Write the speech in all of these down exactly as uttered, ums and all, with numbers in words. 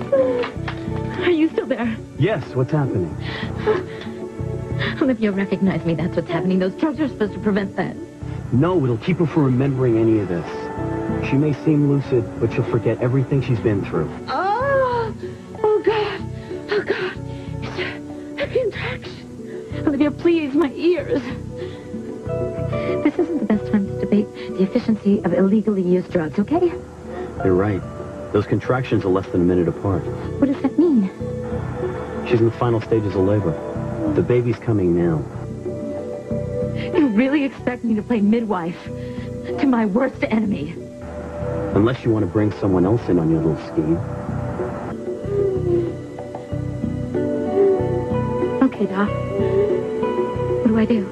Are you still there? Yes, what's happening? Olivia recognized me. That's what's happening. Those drugs are supposed to prevent that. No, it'll keep her from remembering any of this. She may seem lucid, but she'll forget everything she's been through. Oh! Oh, God! Oh, God! Is there a contraction? Olivia, please, my ears. This isn't the best time to debate the efficiency of illegally used drugs, okay? You're right. Those contractions are less than a minute apart. What does that mean? She's in the final stages of labor. The baby's coming now. You really expect me to play midwife to my worst enemy? Unless you want to bring someone else in on your little scheme. Okay, Doc. What do I do?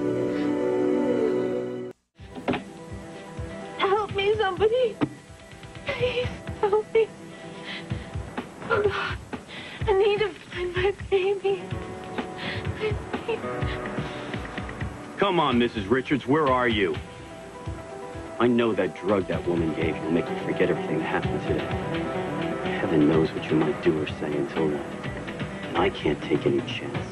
Help me, somebody. Please, help me. Oh, God. I need to find my baby. I need... Come on, Missus Richards, where are you? I know that drug that woman gave you will make you forget everything that happened today. Heaven knows what you might do or say until then. And I can't take any chances.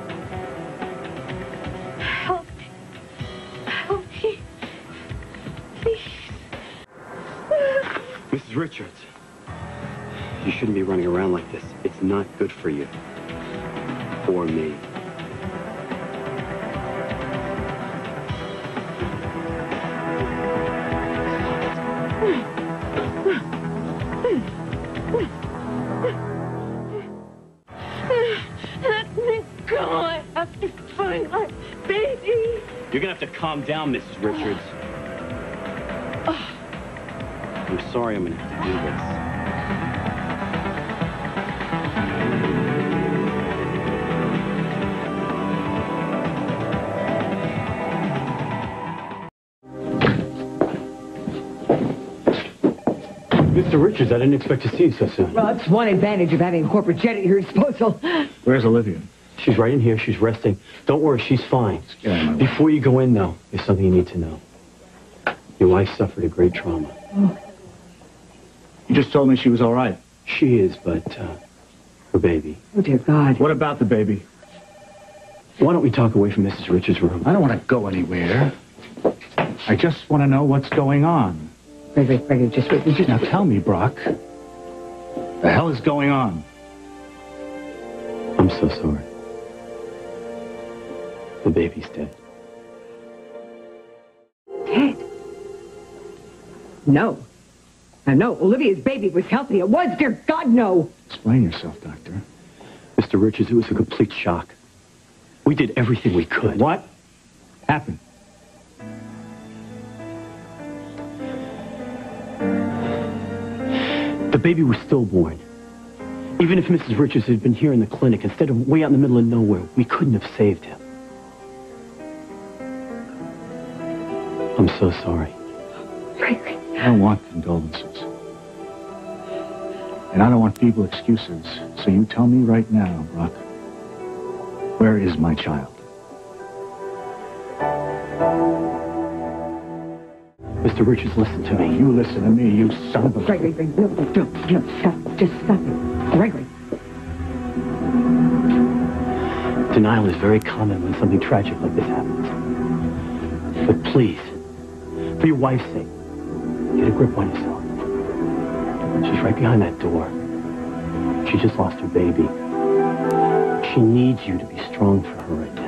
Help me. Help me. Please. Missus Richards, you shouldn't be running around like this. It's not good for you. Or me. Let me go. I have to find my baby. You're gonna have to calm down, Missus Richards. Oh. I'm sorry I'm gonna have to do this. Mister Richards, I didn't expect to see you so soon. Well, that's one advantage of having a corporate jet at your disposal. Where's Olivia? She's right in here. She's resting. Don't worry, she's fine. Before you go in, though, there's something you need to know. Your wife suffered a great trauma. Oh. You just told me she was all right. She is, but uh, her baby. Oh, dear God. What about the baby? Why don't we talk away from Missus Richards' room? I don't want to go anywhere. I just want to know what's going on. Gregory, Gregory, just wait. Just... Now tell me, Brock. The hell is going on? I'm so sorry. The baby's dead. Dead? No. Now, no, Olivia's baby was healthy. It was, dear God, no. Explain yourself, Doctor. Mister Richards, it was a complete shock. We did everything we could. What happened? The baby was stillborn. Even if Missus Richards had been here in the clinic instead of way out in the middle of nowhere, we couldn't have saved him. I'm so sorry. Gregory. I don't want condolences. And I don't want feeble excuses. So you tell me right now, Brock, where is my child? Mister Richards, listen to me. You listen to me, you son of a... Gregory, Gregory, no, no, no, stop. Just stop it. Gregory. Denial is very common when something tragic like this happens. But please, for your wife's sake, get a grip on yourself. She's right behind that door. She just lost her baby. She needs you to be strong for her right now.